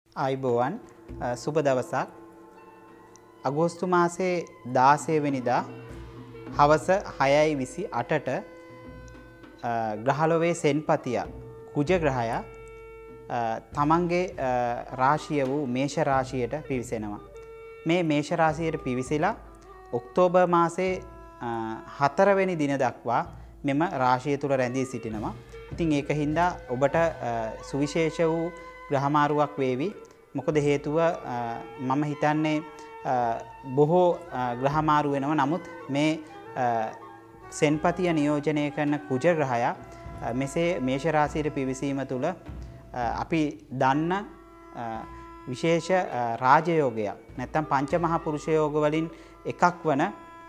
ආයුබෝවන් සුබ දවසක් අගෝස්තු මාසේ 16 වෙනිදා හවස 6:28ට ග්‍රහලෝකයේ සෙන්පතිය කුජ ග්‍රහයා තමන්ගේ රාශිය වූ මේෂ රාශියට පිවිසෙනවා. මේ මේෂ රාශියට පිවිසිලා ඔක්තෝබර් මාසේ 4 වෙනි දින දක්වා මෙම රාශිය තුල රැඳී සිටිනවා. ඉතින් ඒක හින්දා ඔබට සුවිශේෂ වූ ග්‍රහමාරුවක් වේවි. මොකද හේතුව මම හිතන්නේ බොහෝ ග්‍රහමාරු වෙනවා. නමුත් මේ සෙන්පතිය නියෝජනය කරන කුජ ග්‍රහයා මෙසේ මේෂ රාශියට පිවිසීම තුළ අපි දන්න විශේෂ රාජයෝගයක් නැත්නම් පංච මහා පුරුෂ යෝග වලින් එකක් වන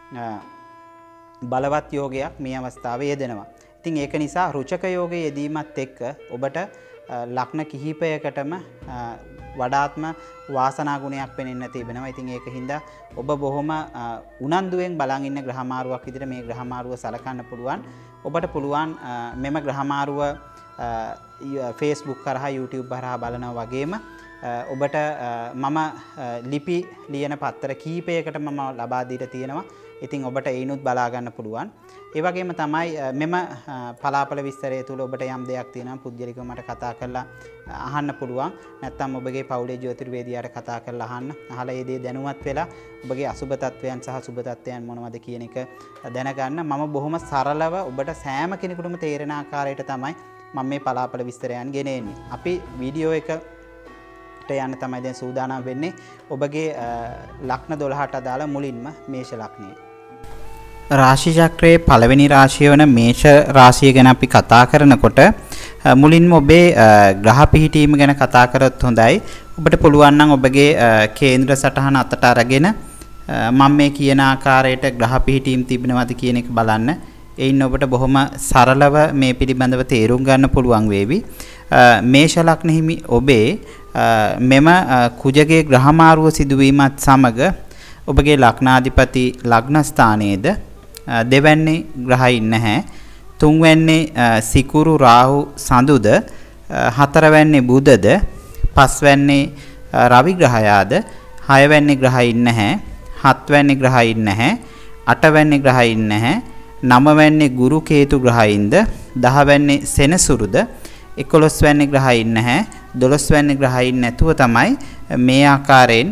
බලවත් යෝගයක් මේ අවස්ථාවේ යෙදෙනවා. ඉතින් ඒක නිසා රුචක යෝගයේ යෙදීමත් එක්ක ඔබට ලග්න කිහිපයකටම වඩාත්ම වාසනා ගුණයක් පෙනෙන්න තිබෙනවා. ඉතින් ඒක හින්දා ඔබ බොහොම උනන්දුවෙන් බලන් ඉන්න ග්‍රහමාරුවක් විදිහට මේ ග්‍රහමාරුව සලකන්න පුළුවන්. ඔබට පුළුවන් මෙම ග්‍රහමාරුව Facebook කරහා YouTube කරහා බලනවා වගේම ඔබට මම ලිපි ලියන පත්තර කීපයකට මම ලබා දීලා තියෙනවා. ඉතින් ඔබට ඒනුත් බලා ගන්න පුළුවන්. ඒ වගේම තමයි මෙම පලාපල විස්තරය තුල ඔබට යම් දෙයක් තියෙනවා පුද්ගලිකව මට කතා කරලා අහන්න පුළුවන්. නැත්නම් ඔබගේ පවුලේ ජ්‍යොතිර්වේදියාට කතා කරලා අහන්න. අහලා ඒ දේ දැනුවත් වෙලා ඔබගේ අසුබ තත්වයන් සහ සුබ තත්වයන් මොනවද කියන එක දැනගන්න. මම බොහොම සරලව ඔබට සෑම කෙනෙකුටම තේරෙන ආකාරයට තමයි මම මේ පලාපල විස්තරයන් ගෙනෙන්නේ. අපි වීඩියෝ එක යන්න තමයි දැන් සූදානම් වෙන්නේ. ඔබගේ ලග්න 12ට අදාළ මුලින්ම මේෂ ලග්නය. රාශි චක්‍රයේ පළවෙනි රාශිය වන මේෂ රාශිය ගැන අපි කතා කරනකොට මුලින්ම ඔබේ ග්‍රහ පිහිටීම ගැන කතා කරොත් හොඳයි. ඔබට පුළුවන් නම් ඔබගේ කේන්ද්‍ර සටහන අතට අරගෙන මම මේ කියන ආකාරයට ග්‍රහ පිහිටීම් තිබෙනවද කියන එක බලන්න. එයින් ඔබට බොහොම සරලව මේ පිළිබඳව තේරුම් ගන්න පුළුවන් වේවි. මේෂ ලග්න හිමි ඔබේ මෙම කුජගේ ග්‍රහමාරුව සිදුවීමත් සමග ඔබගේ ලග්නාධිපති ලග්න ස්ථානයේද දෙවැන්නේ ග්‍රහයින් නැහැ. තුන්වැන්නේ සිකුරු රාහු සඳුද, හතරවැන්නේ බුධද, පස්වැන්නේ රවි ග්‍රහයාද, හයවැන්නේ ග්‍රහයින් නැහැ, හත්වැන්නේ ග්‍රහයින් නැහැ, අටවැන්නේ ග්‍රහයින් නැහැ, නවවැන්නේ ගුරු කේතු ග්‍රහයින්ද, දහවැන්නේ සෙනසුරුද, 11 වැන්නේ ග්‍රහයින් නැහැ, 12 වැන්නේ ග්‍රහයින් නැතුව තමයි මේ ආකාරයෙන්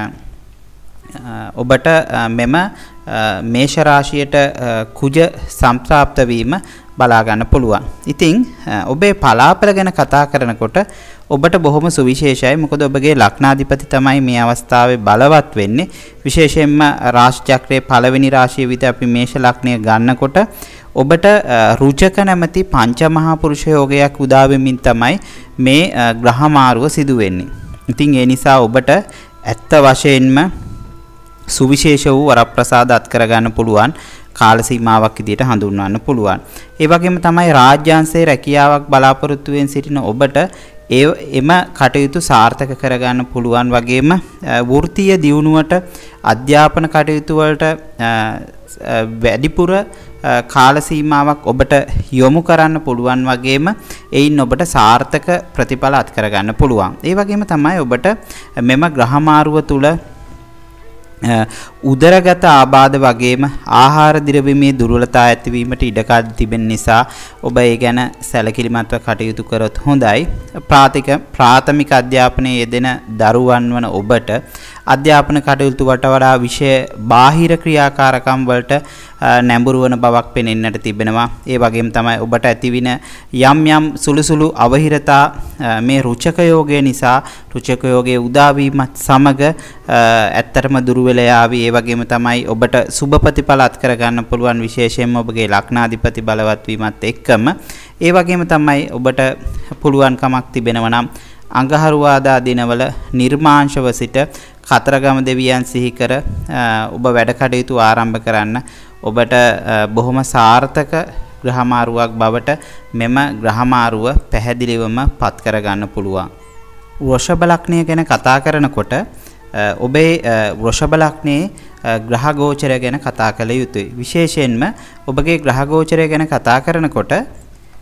ඔබට මෙම මේෂ රාශියට කුජ සම්ප්‍රාප්ත වීම බලා ගන්න පුළුවන්. ඉතින් ඔබේ පලාපල ගැන කතා කරනකොට ඔබට බොහොම සුවිශේෂයි. මොකද ඔබගේ ලග්නාධිපති තමයි මේ අවස්ථාවේ බලවත් වෙන්නේ. විශේෂයෙන්ම රාශි චක්‍රයේ පළවෙනි රාශිය විතර අපි මේෂ ලග්නය ගන්නකොට ඔබට රුචක නැමැති පංච මහා පුරුෂ යෝගයක් උදා වෙමින් තමයි මේ ග්‍රහමාරුව සිදු වෙන්නේ. ඉතින් ඒ නිසා ඔබට ඇත්ත වශයෙන්ම සුවිශේෂ වූ වරප්‍රසාද අත් කරගන්න පුළුවන් කාල සීමාවක් විදිහට හඳුන්වන්න පුළුවන්. ඒ වගේම තමයි රාජ්‍යාංශයේ රැකියාවක් බලාපොරොත්තු වෙමින් සිටින ඔබට එම කටයුතු සාර්ථක කරගන්න පුළුවන් වගේම වෘත්තීය දියුණුවට අධ්‍යාපන කටයුතු වලට වැඩිපුර කාල සීමාවක් ඔබට යොමු කරන්න පුළුවන් වගේම එයින් ඔබට සාර්ථක ප්‍රතිඵල අත් කරගන්න පුළුවන්. ඒ වගේම තමයි ඔබට මෙම ග්‍රහමාරුව තුල උදරගත ආබාධ වගේම ආහාර දිරවීමේ දුර්වලතා ඇතිවීමට ඉඩකඩ තිබෙන නිසා ඔබ ඒ ගැන සැලකිලිමත්ව කටයුතු කරොත් හොඳයි. ප්‍රාථමික අධ්‍යාපනයේ යෙදෙන දරුවන් වන ඔබට අධ්‍යාපන කටයුතු වඩා විෂය බාහිර ක්‍රියාකාරකම් වලට නැඹුරු වන බවක් පෙනෙන්නට තිබෙනවා. ඒ වගේම තමයි ඔබට ඇතිවින යම් යම් සුළු අවහිරතා මේ රුචක යෝගය නිසා රුචක යෝගයේ උදාවීමත් සමග ඇත්තටම දුරු වෙලා යාවි. ඒ වගේම තමයි ඔබට සුබ ප්‍රතිඵල අත් කර ගන්න පුළුවන් විශේෂයෙන්ම ඔබගේ ලග්නාධිපති බලවත් වීමත් එක්කම. ඒ වගේම තමයි ඔබට පුළුවන්කමක් තිබෙනවා නම් අඟහරුවාදා දිනවල නිර්මාංශව සිට කතරගම දෙවියන් සිහි කර ඔබ වැඩ කටයුතු ආරම්භ කරන්න. ඔබට බොහොම සාර්ථක ග්‍රහමාරුවක් බවට මෙම ග්‍රහමාරුව පැහැදිලිවම පත් කරගන්න පුළුවන්. වෘෂභ ලග්නය ගැන කතා කරනකොට ඔබේ වෘෂභ ලග්නයේ ග්‍රහ ගෝචරය ගැන කතා කළ යුතුයි. විශේෂයෙන්ම ඔබගේ ග්‍රහ ගෝචරය ගැන කතා කරනකොට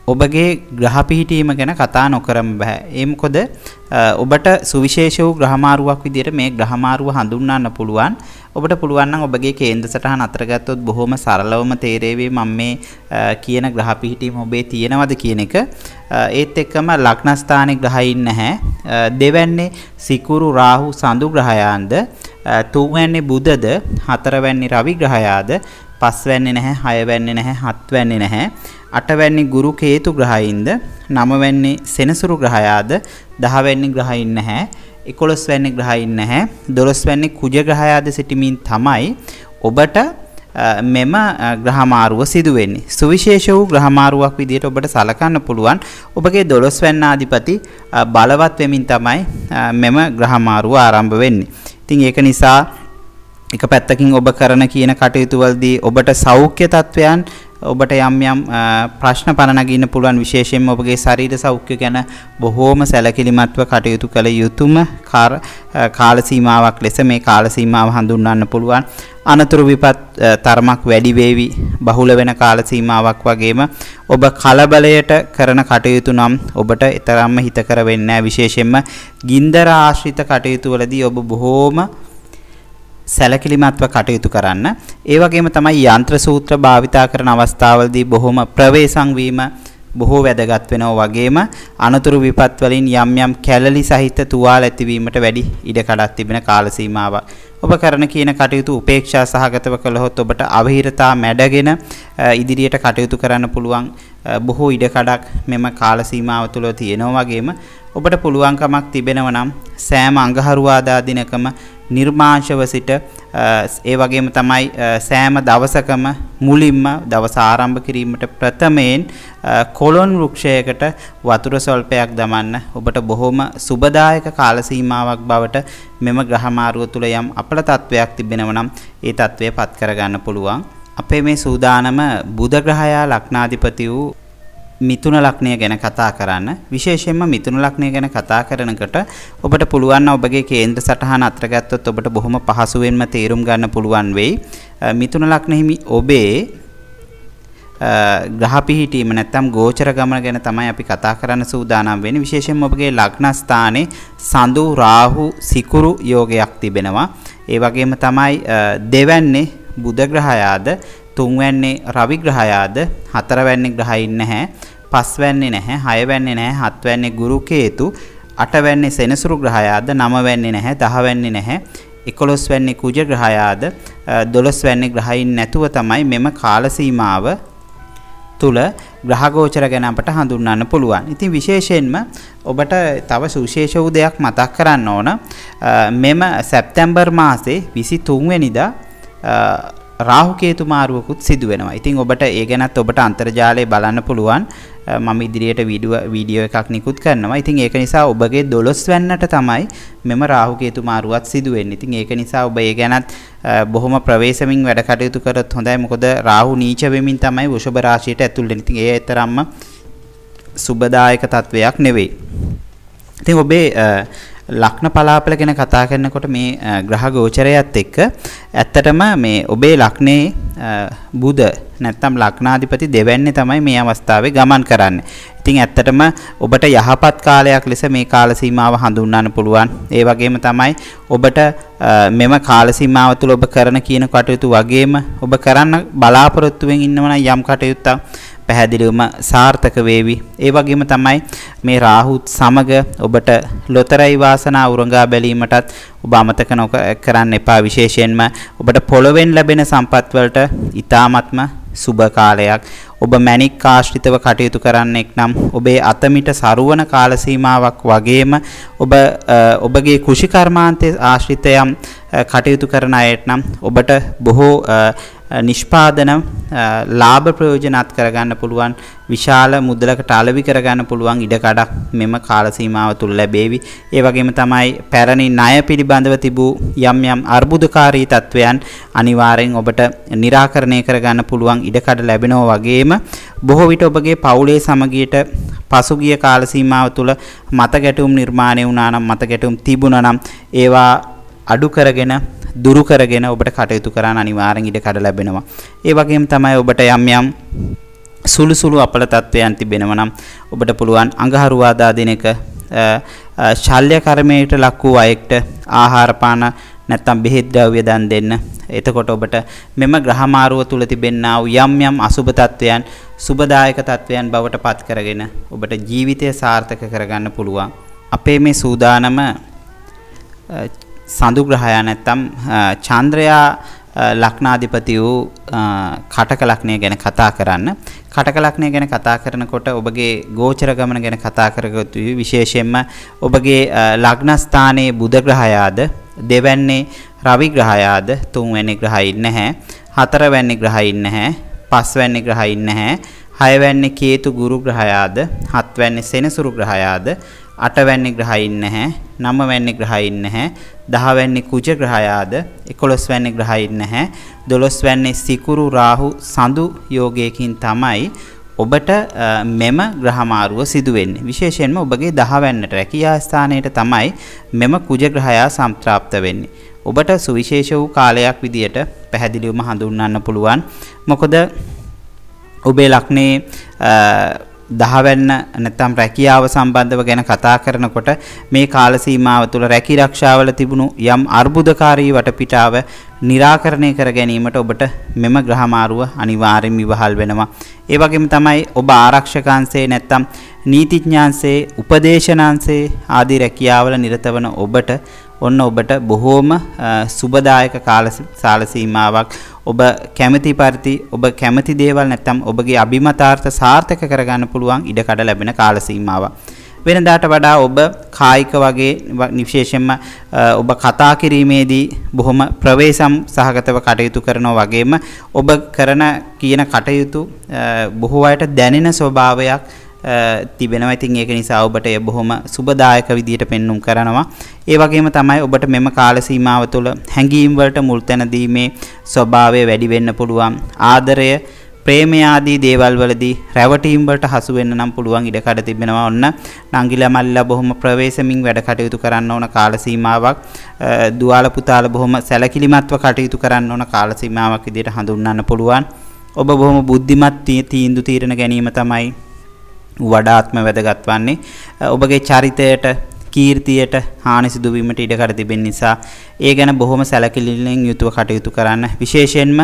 ඔබගේ ග්‍රහ පිහිටීම ගැන කතා නොකරම බෑ. ඒ මොකද ඔබට සුවිශේෂ වූ ග්‍රහමාරුවක් විදිහට මේ ග්‍රහමාරුව හඳුන්වන්න පුළුවන්. ඔබට පුළුවන් නම් ඔබගේ කේන්ද්‍ර සටහන අතර ගත්තොත් බොහොම සරලවම තේරෙවි මම මේ කියන ග්‍රහ පිහිටීම ඔබේ තියෙනවද කියන එක. ඒත් එක්කම ලග්න ස්ථානයේ ග්‍රහයින් නැහැ. දෙවැන්නේ සිකුරු රාහු සඳු ග්‍රහයාන්ද, තුන්වැන්නේ බුධද, හතරවැන්නේ රවි ග්‍රහයාද, පස්වැන්නේ නැහැ, හයවැන්නේ නැහැ, හත්වැන්නේ නැහැ, අටවැන්නේ ගුරු කේතු ග්‍රහයින්ද, නවවැන්නේ සෙනසුරු ග්‍රහයාද, දහවැන්නේ ග්‍රහයින් නැහැ, 11 වැන්නේ ග්‍රහයින් නැහැ, 12 වැන්නේ කුජ ග්‍රහයාද සිටීමින් තමයි ඔබට මෙම ග්‍රහමාරුව සිදු වෙන්නේ. සුවිශේෂ වූ ග්‍රහමාරුවක් විදිහට ඔබට සලකන්න පුළුවන්. ඔබගේ 12 වැන්නාධිපති බලවත් වෙමින් තමයි මෙම ග්‍රහමාරුව ආරම්භ වෙන්නේ. ඉතින් ඒක නිසා එක පැත්තකින් ඔබ කරන කියන කටයුතු වලදී ඔබට සෞඛ්‍ය තත්වයන් ඔබට යම් යම් ප්‍රශ්න පන නගින්න පුළුවන්. විශේෂයෙන්ම ඔබගේ ශරීර සෞඛ්‍ය ගැන බොහෝම සැලකිලිමත්ව කටයුතු කළ යුතුම කාල සීමාවක් ලෙස මේ කාල සීමාව හඳුන්වන්න පුළුවන්. අනතුරු විපත් තරමක් වැඩි වේවි. බහුල වෙන කාල සීමාවක් වගේම ඔබ කලබලයට කරන කටයුතු නම් ඔබට ඊතරම්ම හිතකර වෙන්නේ නැහැ. විශේෂයෙන්ම ගින්දර ආශ්‍රිත කටයුතු වලදී ඔබ බොහෝම සැලකිලිමත්ව කටයුතු කරන්න. ඒ වගේම තමයි යන්ත්‍ර සූත්‍ර භාවිතා කරන අවස්ථාවලදී බොහොම ප්‍රවේශම් වීම බොහෝ වැදගත් වෙනවා. වගේම අනතුරු විපත් වලින් යම් යම් කැලලි සහිත තුවාල ඇතිවීමට වැඩි ඉඩකඩක් තිබෙන කාල සීමාවක්. ඔබ කරන කියන කටයුතු උපේක්ෂා සහගතව කළහොත් ඔබට අවහිරතා මැඩගෙන ඉදිරියට කටයුතු කරන්න පුළුවන් බොහෝ ඉඩකඩක් මෙම කාල සීමාව තුළ තියෙනවා. වගේම ඔබට පුළුවන්කමක් තිබෙනවා නම් සෑම අඟහරුවාදා දිනකම නිර්මාංශව සිට ඒ වගේම තමයි සෑම දවසකම මුලින්ම දවස ආරම්භ කිරීමට ප්‍රථමයෙන් කොළොන් වෘක්ෂයකට වතුර ස්වල්පයක් දමන්න ඔබට බොහොම සුබදායක කාල සීමාවක් බවට මෙම ග්‍රහමාරුව තුළ යම් අපල තත්වයක් තිබෙනවා නම් ඒ තත්වය පත් කරගන්න පුළුවන්. අපේ මේ සූදානම බුධ ග්‍රහයා ලග්නාධිපති වූ මිථුන ලග්නය ගැන කතා කරන්න. විශේෂයෙන්ම මිථුන ලග්නය ගැන කතා කරනකොට ඔබට පුළුවන් ඔබගේ කේන්ද්‍ර සටහන අතර ගත්තොත් ඔබට බොහොම පහසුවෙන්ම තේරුම් ගන්න පුළුවන් වෙයි. මිථුන ලග්නෙහි ඔබේ ග්‍රහ පිහිටීම නැත්නම් ගෝචර ගමන ගැන තමයි අපි කතා කරන්න සූදානම් වෙන්නේ. විශේෂයෙන්ම ඔබගේ ලග්න ස්ථානයේ සඳු රාහු සිකුරු යෝගයක් තිබෙනවා. ඒ වගේම තමයි දෙවැන්නේ බුධ ග්‍රහයාද, තුන්වැන්නේ රවි ග්‍රහයාද, හතරවැන්නේ ග්‍රහයින් නැහැ, පස්වැන්නේ නැහැ, හයවැන්නේ නැහැ, හත්වැන්නේ ගුරු කේතු, අටවැන්නේ සෙනසුරු ග්‍රහයාද, නවවැන්නේ නැහැ, දහවැන්නේ නැහැ, 11 වැන්නේ කුජ ග්‍රහයාද, 12 වැන්නේ ග්‍රහයින් නැතුව තමයි මෙම කාල සීමාව තුල ග්‍රහ ගෝචර ගැන අපට හඳුන්වන්න පුළුවන්. ඉතින් විශේෂයෙන්ම ඔබට තව සුවිශේෂ වූ දෙයක් මතක් කරන්න ඕන. මෙම සැප්තැම්බර් මාසේ 23 වෙනිදා රාහු කේතු මාරුවකුත් සිදු වෙනවා. ඉතින් ඔබට ඒ ගැනත් ඔබට අන්තර්ජාලයේ බලන්න පුළුවන්. මම ඉදිරියට වීඩියෝ එකක් නිකුත් කරනවා. ඉතින් ඒක නිසා ඔබගේ 12 වෙන්නට තමයි මෙම රාහු කේතු මාරුවත් සිදු වෙන්නේ. ඉතින් ඒක නිසා ඔබ ඒ ගැනත් බොහොම ප්‍රවේශමින් වැඩ කටයුතු කරත් හොඳයි. මොකද රාහු නීච වෙමින් තමයි වෘෂභ රාශියට ඇතුල් වෙන්නේ. ඉතින් ඒ තරම්ම සුබදායක තත්වයක් නෙවෙයි. ඉතින් ඔබේ ලග්න පලාපල ගැන කතා කරනකොට මේ ග්‍රහ ගෝචරයත් එක්ක ඇත්තටම මේ ඔබේ ලග්නේ බුධ නැත්නම් ලග්නාධිපති දෙවැන්නේ තමයි මේ අවස්ථාවේ ගමන් කරන්නේ. ඉතින් ඇත්තටම ඔබට යහපත් කාලයක් ලෙස මේ කාල සීමාව හඳුන්වන්න පුළුවන්. ඒ වගේම තමයි ඔබට මෙම කාල සීමාව තුළ ඔබ කරන කියන කටයුතු වගේම ඔබ කරන්න බලාපොරොත්තුවෙන් ඉන්නවනම් යම් කටයුත්තක් පැහැදිලිවම සාර්ථක වේවි. ඒ වගේම තමයි මේ රාහුත් සමග ඔබට ලොතරැයි වාසනාව උරඟා බැලීමටත් ඔබ අමතක කරන්න එපා. විශේෂයෙන්ම ඔබට පොළොවෙන් ලැබෙන සම්පත් වලට ඊ타ත්ම සුබ කාලයක්. ඔබ මැණික් ආශ්‍රිතව කටයුතු කරන්නෙක් නම් ඔබේ අතමිට සරුවන කාල සීමාවක් වගේම ඔබගේ කෘෂි කර්මාන්තයේ ආශ්‍රිතයම් කටයුතු කරන අයට නම් ඔබට බොහෝ නිෂ්පාදන ලාභ ප්‍රයෝජනත් කරගන්න පුළුවන්. විශාල මුදලකට අලෙවි කරගන්න පුළුවන් ඉඩකඩක් මෙම කාල සීමාව තුල ලැබේවි. ඒ වගේම තමයි පැරණි ණය පිළිබඳව තිබූ යම් යම් අර්බුදකාරී තත්වයන් අනිවාර්යෙන් ඔබට निराකරණය කරගන්න පුළුවන් ඉඩකඩ ලැබෙනවා. වගේම බොහෝ විට ඔබගේ පවුලේ සමගියට පසුගිය කාල සීමාව තුල මත ගැටුම් නිර්මාණය වුණා නම්, මත ගැටුම් තිබුණා නම් ඒවා අඩු කරගෙන දුරු කරගෙන ඔබට කටයුතු කරන්න අනිවාර්යෙන් ඉඩකඩ ලැබෙනවා. ඒ වගේම තමයි ඔබට යම් යම් සුළු සුළු අපල තත්වයන් තිබෙනවා නම් ඔබට පුළුවන් අඟහරුවාදා දිනක ශල්‍ය කර්මයට ලක් වූ අයෙක්ට ආහාර පාන නැත්නම් බෙහෙත් ද්‍රව්‍ය දන් දෙන්න. එතකොට ඔබට මෙම ග්‍රහමාරුව තුල තිබෙනා වූ යම් යම් අසුබ තත්වයන් සුබදායක තත්වයන් බවට පත් කරගෙන ඔබට ජීවිතය සාර්ථක කරගන්න පුළුවන්. අපේ මේ සූදානම සඳු ග්‍රහයා නැත්නම් චන්ද්‍රයා ලග්නාධිපති වූ කටක ලග්නය ගැන කතා කරන්න. කටක ලග්නය ගැන කතා කරනකොට ඔබගේ ගෝචර ගමන ගැන කතා කරගත යුතුයි. විශේෂයෙන්ම ඔබගේ ලග්න ස්ථානයේ බුධ ග්‍රහයාද, දෙවැන්නේ රවි ග්‍රහයාද, තුන්වැනි ග්‍රහයින් නැහැ, හතරවැනි ග්‍රහයින් නැහැ, පස්වැනි ග්‍රහයින් නැහැ, හයවැනි කේතු ගුරු ග්‍රහයාද, හත්වැනි සෙනසුරු ග්‍රහයාද, අටවැනි ග්‍රහයින් නැහැ, නවවැනි ග්‍රහයින් නැහැ, 10 වැනි කුජ ග්‍රහයාද, 11 වැනි ග්‍රහයින් නැහැ, 12 වැනි සිකුරු රාහු සඳු යෝගයකින් තමයි ඔබට මෙම ග්‍රහමාරුව සිදු වෙන්නේ. විශේෂයෙන්ම ඔබගේ 10 වැන්නට රැකියා ස්ථානයේ තමයි මෙම කුජ ග්‍රහයා සම්ප්‍රාප්ත වෙන්නේ. ඔබට සුවිශේෂ වූ කාලයක් විදියට පැහැදිලිවම හඳුන්වන්න පුළුවන්. මොකද ඔබේ ලග්නේ 10 වැන්න නැත්නම් රැකියාව සම්බන්ධව ගැන කතා කරනකොට මේ කාල සීමාව තුළ රැකී ආරක්ෂාවල තිබුණු යම් අර්බුදකාරී වටපිටාව निराකරණය කර ගැනීමට ඔබට මෙම ග්‍රහමාරුව අනිවාර්යයෙන්ම ඉවහල් වෙනවා. ඒ වගේම තමයි ඔබ ආරක්ෂකාංශයේ නැත්නම් නීතිඥාංශයේ උපදේශනාංශයේ ආදී රැකියාවල නිරත වන ඔබට ඔබට බොහෝම සුබදායක කාල සීමාවක් ඔබ කැමැති පරිදි ඔබ කැමැති දේවල් නැත්නම් ඔබගේ අභිමතාර්ථ සාර්ථක කරගන්න පුළුවන් ඉඩකඩ ලැබෙන කාල සීමාවක්. වෙනදාට වඩා ඔබ කායික වගේ විශේෂයෙන්ම ඔබ කතා කිරීමේදී බොහොම ප්‍රවේශම් සහගතව කටයුතු කරනවා වගේම ඔබ කරන කියන කටයුතු බොහෝ අයට දැනෙන ස්වභාවයක් තිබෙනවා. ඉතින් ඒක නිසා ඔබට ඒ බොහොම සුබදායක විදියට පෙන්눔 කරනවා. ඒ වගේම තමයි ඔබට මෙම කාල සීමාව තුළ හැඟීම් වලට මුල් තැන දීමේ ස්වභාවය වැඩි වෙන්න පුළුවන්. ආදරය, ප්‍රේමය ආදී දේවල් වලදී රැවටීම් වලට හසු වෙන්න නම් පුළුවන් ඉඩකඩ තිබෙනවා. ඔන්න නංගිලා මල්ලිලා බොහොම ප්‍රවේශමින් වැඩ කටයුතු කරන්න ඕන කාල සීමාවක්. දුවාල පුතාලා බොහොම සැලකිලිමත්ව කටයුතු කරන්න ඕන කාල සීමාවක් විදියට හඳුන්වන්න පුළුවන්. ඔබ බොහොම බුද්ධිමත් තීන්දුව తీරන ගැනීම තමයි වඩාත්ම වැදගත් වන්නේ. ඔබගේ චරිතයට, කීර්තියට හානි සිදු වීමට ඉඩකඩ තිබෙන නිසා ඒ ගැන බොහොම සැලකිලිමෙන් යුතුව කටයුතු කරන්න. විශේෂයෙන්ම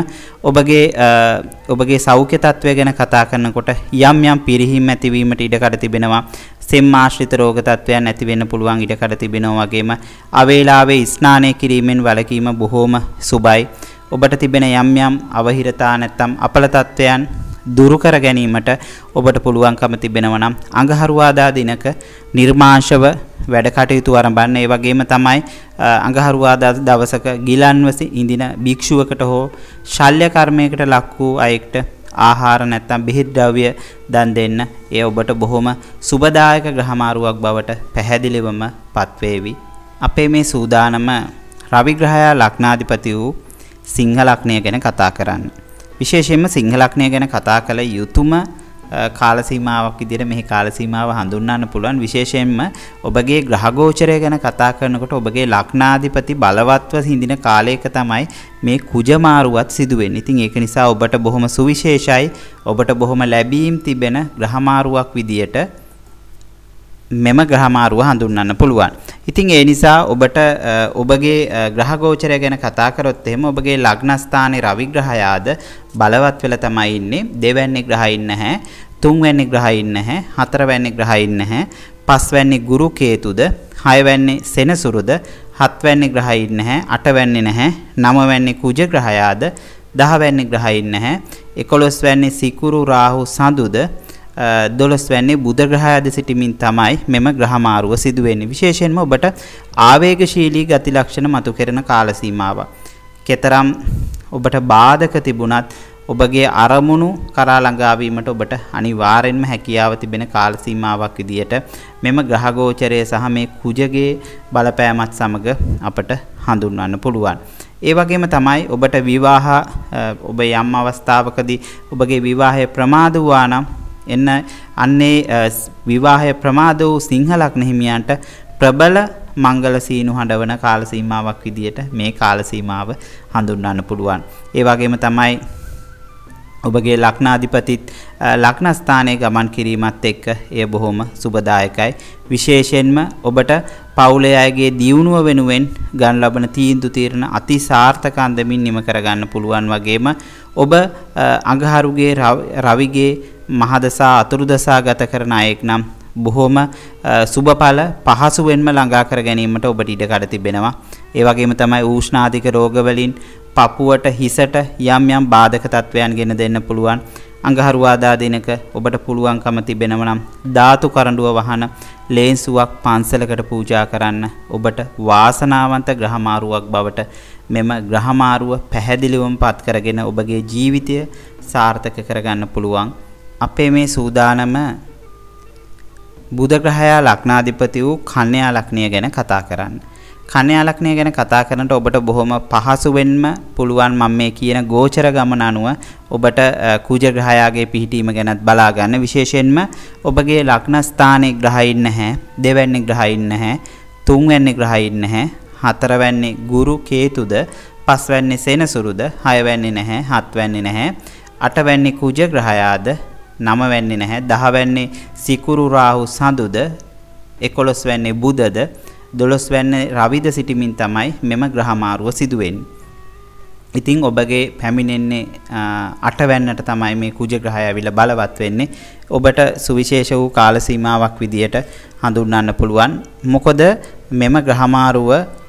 ඔබගේ සෞඛ්‍ය තත්ත්වය ගැන කතා කරනකොට යම් යම් පිරිහීම් ඇතිවීමට ඉඩකඩ තිබෙනවා. සෙම් ආශ්‍රිත රෝග තත්ත්වයන් ඇති වෙන්න පුළුවන් ඉඩකඩ තිබෙනවා. වගේම අවේලාවේ ස්නානය කිරීමෙන් වළකීම බොහොම සුබයි. ඔබට තිබෙන යම් යම් අවහිරතා නැත්නම් අපල තත්ත්වයන් දුරු කර ගැනීමට ඔබට පුළුවන්කම තිබෙනවා නම් අඟහරුවාදා දිනක නිර්මාංශව වැඩ කටයුතු ආරම්භන්න. ඒ වගේම තමයි අඟහරුවාදා දවසක ගිලන්වස ඉඳින භික්ෂුවකට හෝ ශල්‍ය කර්මයකට ලක් වූ අයෙක්ට ආහාර නැත්නම් බෙහෙත් ද්‍රව්‍ය දන් දෙන්න. ඒ ඔබට බොහොම සුබදායක ග්‍රහමාරුවක් බවට පැහැදිලිවම පත්වේවි. අපේ මේ සූදානම රවි ග්‍රහයා ලග්නාධිපති වූ සිංහ ලග්නය ගැන කතා කරන්න. විශේෂයෙන්ම සිංහ ලග්නය ගැන කතා කළ යුතුම කාල සීමාවක් විදිහට මේ කාල සීමාව හඳුන්වන්න පුළුවන්. විශේෂයෙන්ම ඔබගේ ග්‍රහ ගෝචරය ගැන කතා කරනකොට ඔබගේ ලග්නාධිපති බලවත්ව හිඳින කාලයක තමයි මේ කුජ මාරුවත් සිදු වෙන්නේ. ඉතින් ඒක නිසා ඔබට බොහොම සුවිශේෂයි, ඔබට බොහොම ලැබීම් තිබෙන ග්‍රහ මාරුවක් විදිහට මෙම ග්‍රහ මාරුව හඳුන්වන්න පුළුවන්. ඉතින් ඒ නිසා ඔබට ඔබගේ ග්‍රහ ගෝචරය ගැන කතා කරොත් එහෙම ඔබගේ ලග්න ස්ථානයේ රවි ග්‍රහයාද බලවත් වෙලා තමයි ඉන්නේ. දෙවැනි ග්‍රහයින් නැහැ, තුන්වැනි ග්‍රහයින් නැහැ, හතරවැනි ග්‍රහයින් නැහැ, පස්වැනි ගුරු කේතුද, හයවැනි සෙනසුරුද, හත්වැනි ග්‍රහයින් නැහැ, අටවැනි නැහැ, නවවැනි කුජ ග්‍රහයාද, 10 වැනි ග්‍රහයින් නැහැ, 11 වැනි සිකුරු රාහු සඳුද, 12 වැනි බුධ ග්‍රහයාද සිටීමින් තමයි මෙම ග්‍රහ මාරුව සිදු වෙන්නේ. විශේෂයෙන්ම ඔබට ආවේගශීලී ගති ලක්ෂණ මතු කරන කාල සීමාවක්. කෙතරම් ඔබට බාධක තිබුණත් ඔබගේ අරමුණු කරා ළඟා වීමට ඔබට අනිවාර්යෙන්ම හැකියාව තිබෙන කාල සීමාවක් විදියට මෙම ග්‍රහ ගෝචරය සහ මේ කුජගේ බලපෑමත් සමග අපට හඳුන්වන්න පුළුවන්. ඒ වගේම තමයි ඔබට විවාහ ඔබ යම් අවස්ථාවකදී ඔබගේ විවාහය ප්‍රමාද වුණා නම් එන්න අන්නේ විවාහය ප්‍රමාද වූ සිංහ ලග්න හිමියන්ට ප්‍රබල මංගල සීනු හඬවන කාල සීමාවක් විදියට මේ කාල සීමාව හඳුන්වන්න පුළුවන්. ඒ වගේම තමයි ඔබගේ ලග්නාධිපතිත් ලග්න ස්ථානයේ ගමන් කිරීමත් එක්ක එය බොහොම සුබදායකයි. විශේෂයෙන්ම ඔබට පවුලේ අයගේ දියුණුව වෙනුවෙන් ගන්න ලබන තීන්දුව తీරන අති සාර්ථක අන්දමින් නිම කරගන්න පුළුවන් වගේම ඔබ අඟහරුගේ රවිගේ මහදසා අතුරුදසා ගත කරන අයෙක් නම් බොහොම සුබඵල පහසුවෙන්ම ළඟා කර ගැනීමට ඔබට ඉඩ කඩ තිබෙනවා. ඒ වගේම තමයි ඌෂ්ණාධික රෝග වලින් පපුවට හිසට යම් යම් බාධක තත්වයන් ගෙන දෙන්න පුළුවන්. අඟහරුවාදා දිනක ඔබට පුළුවන්කම තිබෙනවා නම් ධාතු කරඬුව වහන ලේන්සුවක් පන්සලකට පූජා කරන්න ඔබට වාසනාවන්ත ග්‍රහමාරුවක් බවට මෙම ග්‍රහමාරුව පැහැදිලිවම පත් කරගෙන ඔබගේ ජීවිතය සාර්ථක කරගන්න පුළුවන්. අපේ මේ සූදානම බුධ ග්‍රහයා ලග්නාධිපති වූ කන්‍යා ලග්නය ගැන කතා කරන්න. කන්‍යා ලග්නය ගැන කතා කරනකොට ඔබට බොහොම පහසුවෙන්ම පුළුවන් මම මේ කියන ගෝචර ගමන අනුව ඔබට කුජ ග්‍රහයාගේ පිහිටීම ගැනත් බලා ගන්න. විශේෂයෙන්ම ඔබගේ ලග්න ස්ථානයේ ග්‍රහයින් නැහැ, දෙවැන්නේ ග්‍රහයින් නැහැ, තුන්වැන්නේ ග්‍රහයින් නැහැ, හතරවැන්නේ ගුරු කේතුද, පස්වැන්නේ සෙනසුරුද, හයවැන්නේ නැහැ, හත්වැන්නේ නැහැ, අටවැන්නේ කුජ ග්‍රහයාද, නවවැන්නේ නැහැ, දහවැන්නේ සිකුරු රාහු සඳුද, 11 වැන්නේ බුධද, 12 වැන්නේ රවිද සිටමින් තමයි මෙම ග්‍රහමාරුව සිදු වෙන්නේ. ඉතින් ඔබගේ පැමිණෙන්නේ 8 වැන්නට තමයි මේ කුජ ග්‍රහය ඇවිල්ලා බලවත් වෙන්නේ. ඔබට සුවිශේෂ වූ කාල සීමාවක් විදියට හඳුන්වන්න පුළුවන්. මොකද මෙම ග්‍රහමාරුව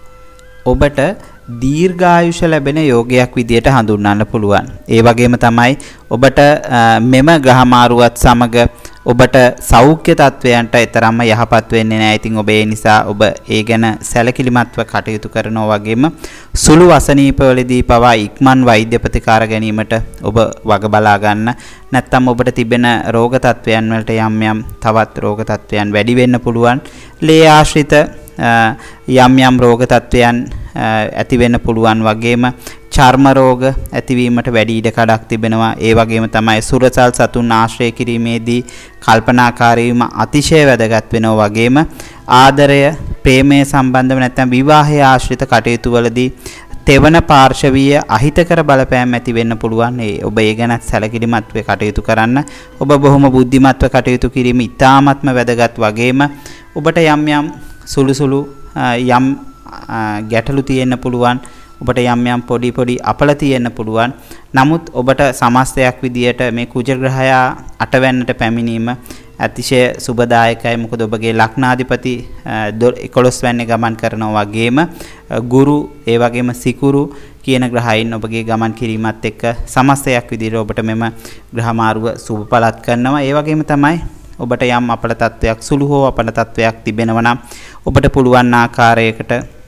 ඔබට දීර්ඝායුෂ ලැබෙන යෝගයක් විදියට හඳුන්වන්න පුළුවන්. ඒ වගේම තමයි ඔබට මෙම ග්‍රහමාරුවත් සමග ඔබට සෞඛ්‍ය තත්වයන්ට තරම්ම යහපත් වෙන්නේ නැහැ. ඉතින් ඔබ ඒ නිසා ඔබ ඒ ගැන සැලකිලිමත්ව කටයුතු කරනවා වගේම සුළු අසනීපවලදී පවා ඉක්මන් වෛද්‍ය ප්‍රතිකාර ගැනීමට ඔබ වග බලා ගන්න. නැත්නම් ඔබට තිබෙන රෝග තත්වයන් වලට යම් යම් තවත් රෝග තත්වයන් වැඩි වෙන්න පුළුවන්. ලේ ආශ්‍රිත යම් යම් රෝග තත්වයන් ඇති වෙන්න පුළුවන් වගේම චර්ම රෝග ඇතිවීමට වැඩි ඉඩ කඩක් තිබෙනවා. ඒ වගේම තමයි සුරසල් සතුන් ආශ්‍රය කිරීමේදී කල්පනාකාරීවීම අතිශය වැදගත් වෙනවා. වගේම ආදරය, ප්‍රේමය සම්බන්ධව නැත්නම් විවාහය ආශ්‍රිත කටයුතු වලදී තෙවන පාර්ශවීය අහිතකර බලපෑම් ඇති වෙන්න පුළුවන්. ඔබ ඒ ගැන සැලකිලිමත්ව කටයුතු කරන්න. ඔබ බොහොම බුද්ධිමත්ව කටයුතු කිරීම ඉතාමත්ම වැදගත්. වගේම ඔබට යම් යම් සුළු යම් ගැටලු තියෙන්න පුළුවන්. ඔබට යම් යම් පොඩි අපල තියෙන්න පුළුවන්. නමුත් ඔබට සමස්තයක් විදියට මේ කුජ ග්‍රහයා 8 වැන්නට පැමිණීම අතිශය සුබදායකයි. මොකද ඔබගේ ලග්නාධිපති 11 වැන්නේ ගමන් කරනවා වගේම ගුරු ඒ වගේම සිකුරු කියන ග්‍රහයින් ඔබගේ ගමන් කිරීමත් එක්ක සමස්තයක් විදියට ඔබට මෙම ග්‍රහමාරුව සුබපලත් කරනවා. ඒ වගේම තමයි ඔබට යම් අපල තත්වයක් සුළු හෝ අපල තත්වයක් තිබෙනවා නම් ඔබට පුළුවන් ආකාරයකට